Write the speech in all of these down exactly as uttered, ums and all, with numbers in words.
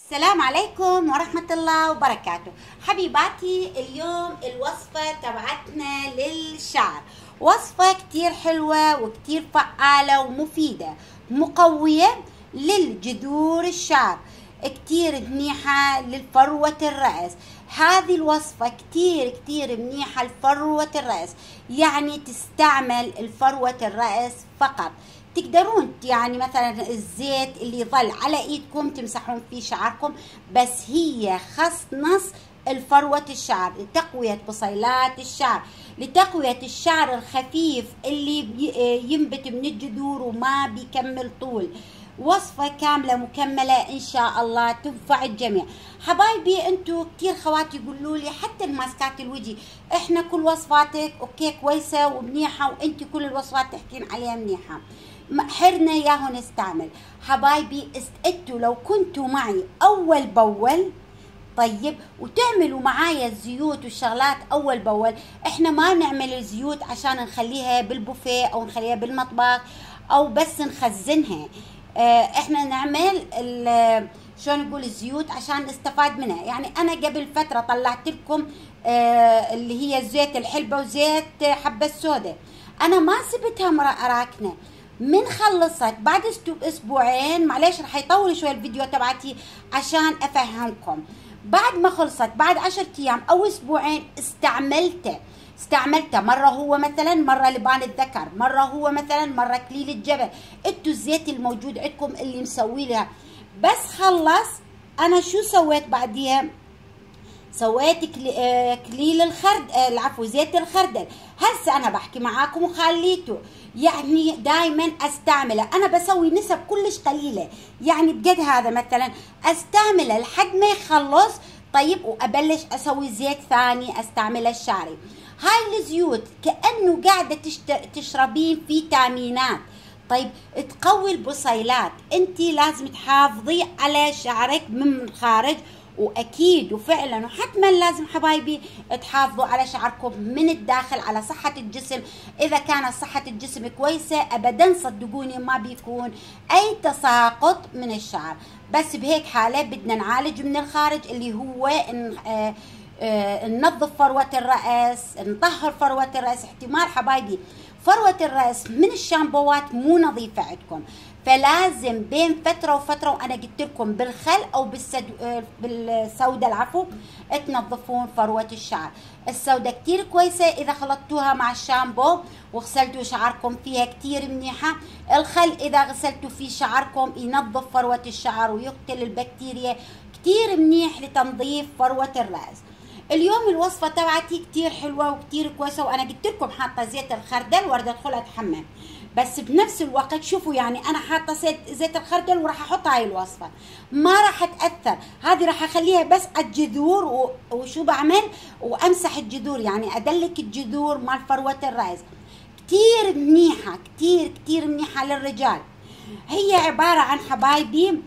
السلام عليكم ورحمة الله وبركاته. حبيباتي، اليوم الوصفة تبعتنا للشعر وصفة كتير حلوة وكتير فعالة ومفيدة مقوية للجذور الشعر، كتير منيحة للفروة الرأس. هذه الوصفة كتير كتير منيحة لفروة الرأس، يعني تستعمل الفروة الرأس فقط. تقدرون يعني مثلا الزيت اللي يظل على ايدكم تمسحون فيه شعركم، بس هي خص نص الفروة الشعر لتقوية بصيلات الشعر، لتقوية الشعر الخفيف اللي ينبت من الجذور وما بيكمل طول. وصفة كاملة مكملة ان شاء الله تنفع الجميع. حبايبي، انتو كتير خواتي يقولوا لي حتى الماسكات الوجه، احنا كل وصفاتك اوكي كويسة ومنيحة، وانتي كل الوصفات تحكين عليها منيحة، حرنا ياهو نستعمل. حبايبي، انتوا لو كنتوا معي اول باول طيب وتعملوا معايا الزيوت والشغلات اول باول، احنا ما نعمل الزيوت عشان نخليها بالبوفيه او نخليها بالمطبخ او بس نخزنها. اه احنا نعمل شلون نقول الزيوت عشان نستفاد منها. يعني انا قبل فتره طلعت لكم اه اللي هي زيت الحلبه وزيت حبه السوداء، انا ما سبتها راكنه، من خلصت بعد اسبوعين، معلش رح يطول شوي الفيديو تبعتي عشان افهمكم، بعد ما خلصت بعد عشرة ايام او اسبوعين استعملته استعملته مرة هو مثلا مرة لبان الذكر، مرة هو مثلا مرة كليل الجبل. انتو الزيت الموجود عندكم اللي مسوي لها. بس خلص انا شو سويت بعديها؟ سويت كليل الخرد العفو زيت الخردل. هسه انا بحكي معاكم وخليته، يعني دائما استعمله. انا بسوي نسب كلش قليله، يعني بقد هذا مثلا استعمله لحد ما يخلص، طيب وابلش اسوي زيت ثاني استعمله الشعري. هاي الزيوت كانه قاعده تشربين فيتامينات، طيب تقوي البصيلات. انت لازم تحافظي على شعرك من الخارج، واكيد وفعلا وحتما لازم حبايبي تحافظوا على شعركم من الداخل على صحة الجسم. اذا كانت صحة الجسم كويسة ابدا صدقوني ما بيكون اي تساقط من الشعر. بس بهيك حالة بدنا نعالج من الخارج، اللي هو إن آه آه ننظف فروة الرأس، نطهر فروة الرأس. احتمال حبايبي فروة الرأس من الشامبوات مو نظيفة عندكم، فلازم بين فترة وفترة، وأنا قلت لكم بالخل أو بالسد... بالسودة العفو تنظفون فروة الشعر. السودة كتير كويسة إذا خلطتوها مع الشامبو وغسلتوا شعركم فيها كتير منيحة. الخل إذا غسلتوا فيه شعركم ينظف فروة الشعر ويقتل البكتيريا، كتير منيح لتنظيف فروة الرأس. اليوم الوصفة تبعتي كتير حلوة وكتير كويسة، وأنا قلت لكم حاطة زيت الخردل وارد أدخل أتحمم، بس بنفس الوقت شوفوا يعني أنا حاطة زيت الخردل وراح أحط هاي الوصفة، ما راح تأثر. هذه راح أخليها بس الجذور، وشو بعمل؟ وأمسح الجذور، يعني أدلك الجذور مال فروة الرأس. كتير منيحة كتير كتير منيحة للرجال. هي عبارة عن حبايبي،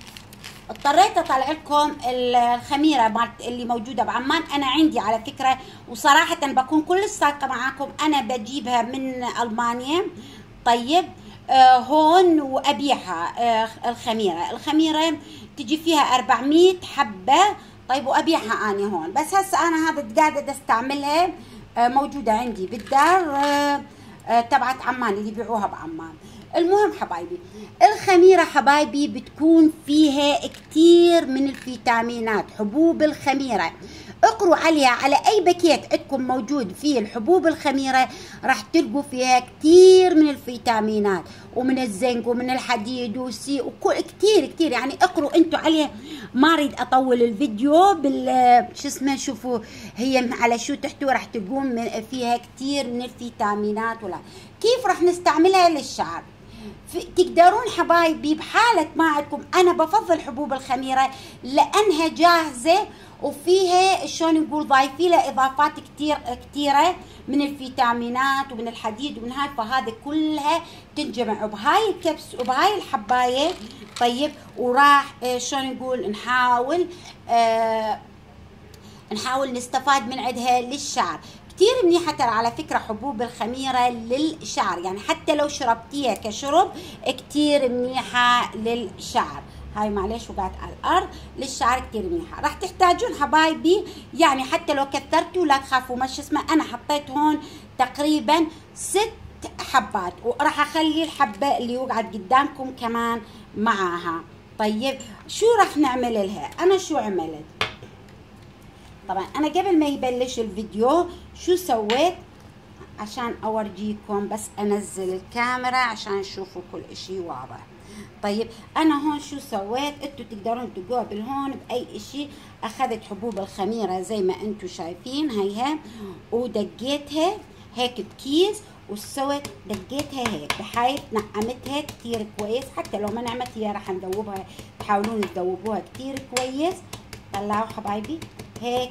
اضطريت اطلع لكم الخميره مالت اللي موجوده بعمان، انا عندي على فكره، وصراحه بكون كل صادقه معاكم، انا بجيبها من المانيا. طيب آه هون وابيعها. آه الخميره الخميره تجي فيها أربعمية حبه، طيب وابيعها اني هون. بس هسه انا هذا قاعده استعملها، آه موجوده عندي بالدار، آه آه تبعت عمان اللي يبيعوها بعمان. المهم حبايبي، الخميرة حبايبي بتكون فيها كتير من الفيتامينات. حبوب الخميرة اقروا عليها، على اي باكيت عندكم موجود فيه الحبوب الخميرة راح تلقوا فيها كتير من الفيتامينات ومن الزنك ومن الحديد وسي وكل كتير كتير، يعني اقروا انتوا عليها. ما اريد اطول الفيديو بال شو اسمه، شوفوا هي على شو تحتوي، راح تلقون فيها كتير من الفيتامينات. ولا كيف راح نستعملها للشعر؟ تقدرون حبايبي بحالة ما عندكم، أنا بفضل حبوب الخميرة لأنها جاهزة وفيها شلون نقول ضايفين لها إضافات كتير كتيرة من الفيتامينات ومن الحديد ومن هاي، فهذه كلها تنجمع بهاي الكبس وبهاي الحباية. طيب وراح شلون نقول نحاول آه نحاول نستفاد من عندها للشعر. كتير منيحة ترى على فكرة حبوب الخميرة للشعر، يعني حتى لو شربتيها كشرب كتير منيحة للشعر. هاي معلش وقعت على الارض للشعر كتير منيحه. راح تحتاجون حبايبي يعني حتى لو كثرتوا لا تخافوا مش اسمه، انا حطيت هون تقريبا ست حبات وراح اخلي الحبه اللي وقعت قدامكم كمان معاها. طيب شو راح نعمل لها؟ انا شو عملت؟ طبعا انا قبل ما يبلش الفيديو شو سويت عشان اورجيكم، بس انزل الكاميرا عشان تشوفوا كل اشي واضح. طيب انا هون شو سويت؟ انتوا تقدرون تدقوها بالهون باي اشي. اخذت حبوب الخميره زي ما انتوا شايفين هيها ودقيتها هيك بكيس وسويت دقيتها هيك بحيث نعمتها كتير كويس. حتى لو ما نعمت هي راح نذوبها، تحاولون تذوبوها كتير كويس. طلعوا حبايبي هيك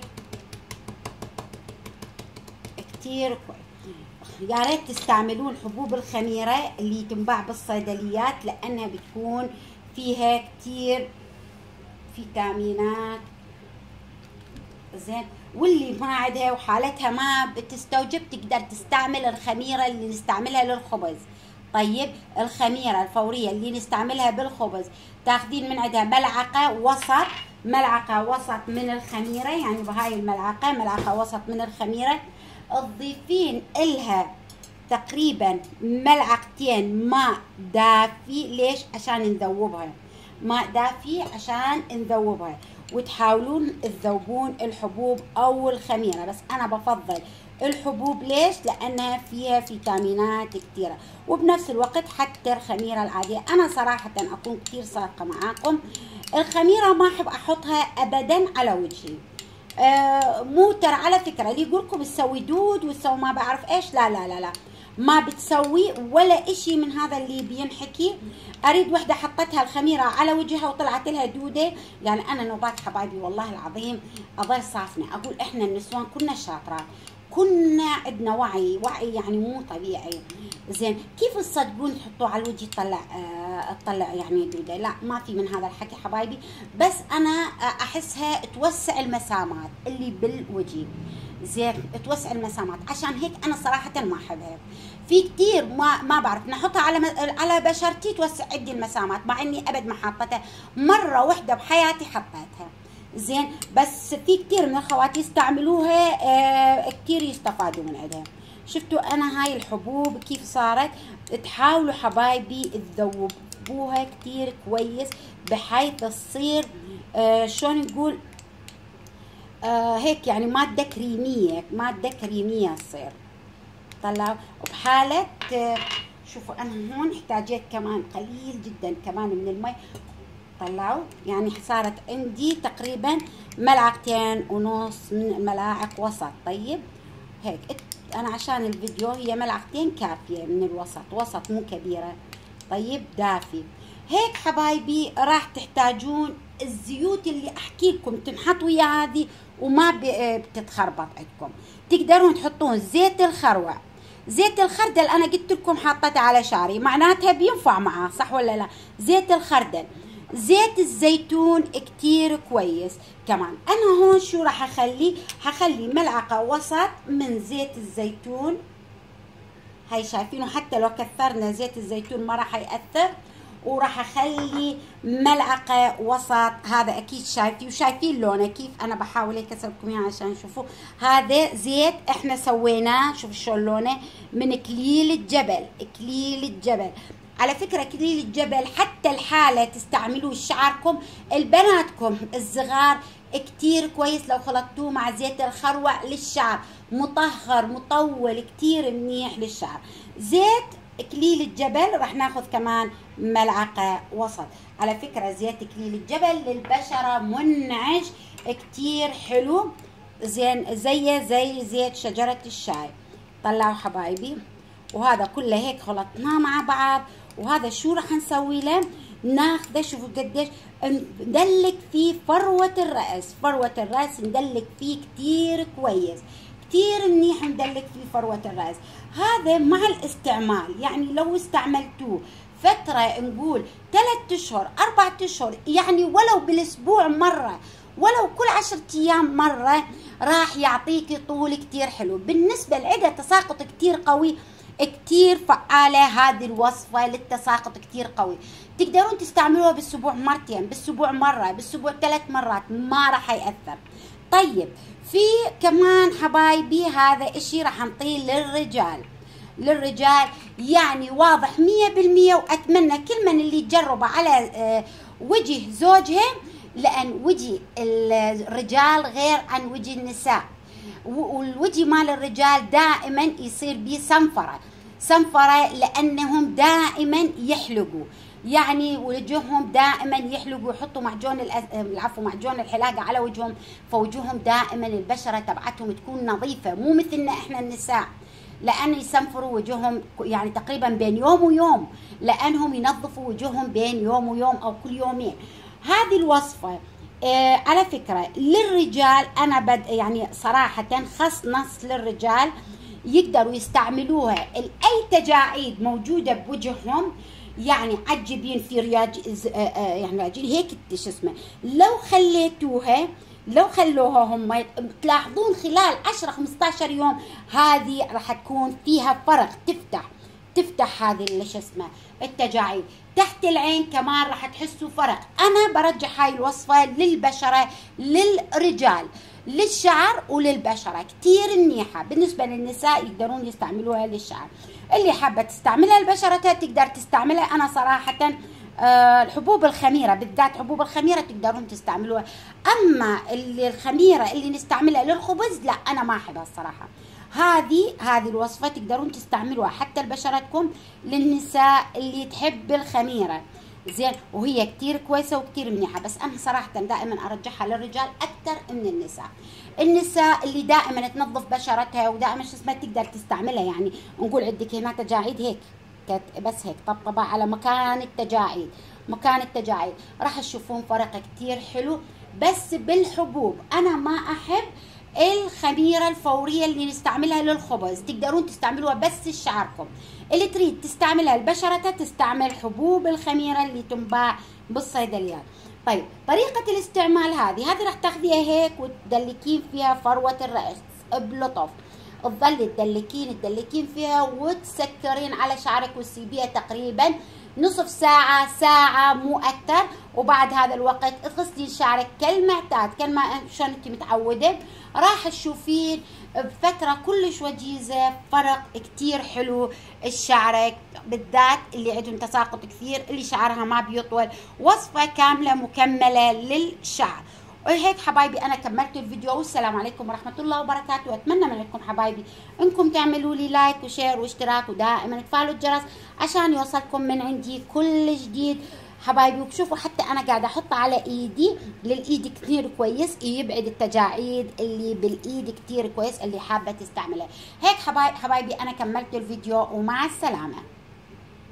كتير كويس. يا ريت تستعملون حبوب الخميره اللي تنباع بالصيدليات لانها بتكون فيها كتير فيتامينات زين، واللي ما عندها وحالتها ما بتستوجب تقدر تستعمل الخميره اللي نستعملها للخبز. طيب الخميره الفوريه اللي نستعملها بالخبز تاخذين من عندها ملعقه وسط، ملعقه وسط من الخميره، يعني بهاي الملعقه ملعقه وسط من الخميره، تضيفين إلها تقريبا ملعقتين ماء دافي. ليش؟ عشان نذوبها، ماء دافي عشان نذوبها، وتحاولون تذوبون الحبوب او الخميره، بس انا بفضل الحبوب. ليش؟ لانها فيها فيتامينات كثيره، وبنفس الوقت حتى الخميره العاديه انا صراحه اكون كثير صادقه معاكم، الخميره ما احب احطها ابدا على وجهي. آه مو ترى على فكره اللي يقولكم تسوي دود وتسوي ما بعرف ايش، لا لا لا لا ما بتسوي ولا اشي من هذا اللي بينحكي. اريد وحده حطتها الخميره على وجهها وطلعت لها دوده، يعني انا نوبات حبايبي والله العظيم اضل صافنه اقول احنا النسوان كنا شاطرات، كنا عندنا وعي، وعي يعني مو طبيعي. زين كيف تصدقون تحطوه على الوجه يطلع آه تطلع يعني دوده؟ لا ما في من هذا الحكي حبايبي، بس انا احسها توسع المسامات اللي بالوجه. زين توسع المسامات، عشان هيك انا صراحه ما احبها. في كتير ما ما بعرف نحطها على على بشرتي توسع عندي المسامات، مع اني ابد ما حطيتها، مره واحده بحياتي حطيتها. زين بس في كتير من الخواتي يستعملوها آه كتير يستفادوا من عندها. شفتوا انا هاي الحبوب كيف صارت؟ تحاولوا حبايبي تذوبوها كتير كويس بحيث تصير آه شلون نقول آه هيك يعني ماده كريميه، ماده كريميه تصير. طلعوا بحاله آه شوفوا انا هون احتاجيت كمان قليل جدا كمان من المي. طلعوا يعني صارت عندي تقريبا ملعقتين ونص من الملاعق وسط. طيب هيك انا عشان الفيديو هي ملعقتين كافيه من الوسط، وسط مو كبيره. طيب دافي هيك حبايبي. راح تحتاجون الزيوت اللي احكي لكم تنحط ويا هذه وما بتتخربط عندكم. تقدرون تحطون زيت الخروع، زيت الخردل انا قلت لكم حاطته على شعري معناتها بينفع معاه، صح ولا لا؟ زيت الخردل، زيت الزيتون كتير كويس كمان. انا هون شو راح اخلي؟ حخلي ملعقه وسط من زيت الزيتون، هاي شايفينه حتى لو كثرنا زيت الزيتون ما راح يأثر. وراح اخلي ملعقه وسط، هذا اكيد شايفين وشايفين لونه كيف، انا بحاول هيك اسويكم اياه عشان تشوفوا. هذا زيت احنا سويناه، شوف شلون لونه، من كليل الجبل، كليل الجبل. على فكرة كليل الجبل حتى الحالة تستعملوه شعركم، البناتكم الصغار كتير كويس لو خلطتوه مع زيت الخروع للشعر، مطهر مطول كتير منيح للشعر. زيت كليل الجبل راح ناخذ كمان ملعقة وسط. على فكرة زيت كليل الجبل للبشرة منعش كتير حلو، زين زيه زي زيت شجرة الشاي. طلعوا حبايبي وهذا كله هيك خلطناه مع بعض. وهذا شو راح نسوي له؟ ناخذه شوفوا قديش ندلك فيه فروة الرأس، فروة الرأس ندلك فيه كتير كويس، كتير منيح ندلك فيه فروة الرأس. هذا مع الاستعمال، يعني لو استعملتوه فترة نقول ثلاثة اشهر أربعة اشهر، يعني ولو بالاسبوع مرة، ولو كل عشرة ايام مرة، راح يعطيكي طول كتير حلو. بالنسبة لعدة تساقط كتير قوي كتير فعالة هذه الوصفة للتساقط، كتير قوي. تقدرون تستعملوها بالاسبوع مرتين، بالاسبوع مرة، بالاسبوع ثلاث مرات، ما راح يأثر. طيب في كمان حبايبي هذا اشي راح نطيه للرجال، للرجال يعني واضح مية بالمية، واتمنى كل من اللي تجربه على وجه زوجها، لان وجه الرجال غير عن وجه النساء، والوجه مال الرجال دائما يصير بيه سنفرة سنفرة لانهم دائما يحلقوا، يعني وجههم دائما يحلقوا، يحطوا معجون العفو معجون الحلاقة على وجههم، فوجههم دائما البشرة تبعتهم تكون نظيفة، مو مثلنا احنا النساء، لأن يسنفروا وجههم يعني تقريبا بين يوم ويوم، لأنهم ينظفوا وجههم بين يوم ويوم أو كل يومين. هذه الوصفة آه على فكرة للرجال أنا بد يعني صراحة خص نص للرجال يقدروا يستعملوها لأي تجاعيد موجودة بوجههم، يعني عالجبين في رياج آه يعني هيك شو اسمه، لو خليتوها لو خلوها هم تلاحظون خلال عشرة خمسطعش يوم هذه راح تكون فيها فرق، تفتح تفتح هذه شو اسمه التجاعيد تحت العين كمان راح تحسوا فرق. انا برجح هاي الوصفه للبشره، للرجال، للشعر وللبشره، كتير منيحه. بالنسبه للنساء يقدرون يستعملوها للشعر، اللي حابه تستعملها لبشرتها تقدر تستعملها. انا صراحه آه الحبوب الخميره بالذات، حبوب الخميره تقدرون تستعملوها، اما اللي الخميره اللي نستعملها للخبز لا انا ما احبها الصراحه. هذه هذه الوصفه تقدرون تستعملوها حتى لبشرتكم، للنساء اللي تحب الخميره زين، وهي كتير كويسه وكتير منيحه، بس انا صراحه دائما ارجحها للرجال اكثر من النساء. النساء اللي دائما تنظف بشرتها ودائما شو اسمها تقدر تستعملها، يعني نقول عندك هنا تجاعيد هيك بس هيك طبطبة على مكان التجاعيد، مكان التجاعيد راح تشوفون فرق كتير حلو. بس بالحبوب انا ما احب الخميرة الفورية اللي نستعملها للخبز، تقدرون تستعملوها بس لشعركم. اللي تريد تستعملها لبشرتها تستعمل حبوب الخميرة اللي تنباع بالصيدليات. طيب طريقة الاستعمال هذه هذه راح تاخذيها هيك وتدلكين فيها فروة الرأس بلطف، تظلي تدلكين تدلكين فيها وتسكرين على شعرك وتسيبيها تقريبا نصف ساعة ساعة مو أكثر، وبعد هذا الوقت تغسلين شعرك كالمعتاد كما شلون انت متعودة، راح تشوفين بفترة كلش وجيزة فرق كتير حلو الشعرك، بالذات اللي عندهم تساقط كثير، اللي شعرها ما بيطول. وصفة كاملة مكملة للشعر. وهيك حبايبي انا كملت الفيديو، والسلام عليكم ورحمه الله وبركاته. واتمنى من عندكم حبايبي انكم تعملوا لي لايك وشير واشتراك، ودائما تفعلوا الجرس عشان يوصلكم من عندي كل جديد حبايبي. وشوفوا حتى انا قاعده احطه على ايدي، للايد كثير كويس، يبعد التجاعيد اللي بالايد كثير كويس اللي حابه تستعملها. هيك حبايبي حبايبي انا كملت الفيديو، ومع السلامه.